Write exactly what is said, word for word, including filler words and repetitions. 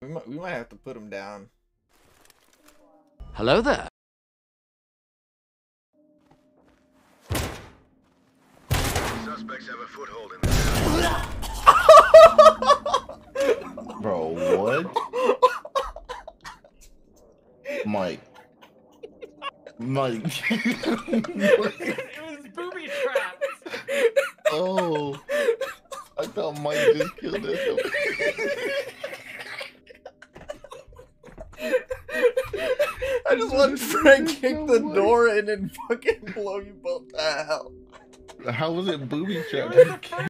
We might, we might have to put him down. Hello there. Suspects have a foothold in the town. Bro, what? Mike. Mike. It was booby traps. Oh. I thought Mike just killed us. I just want Frank to kick the door in and fucking blow you both out. How was it booby trapped? It was the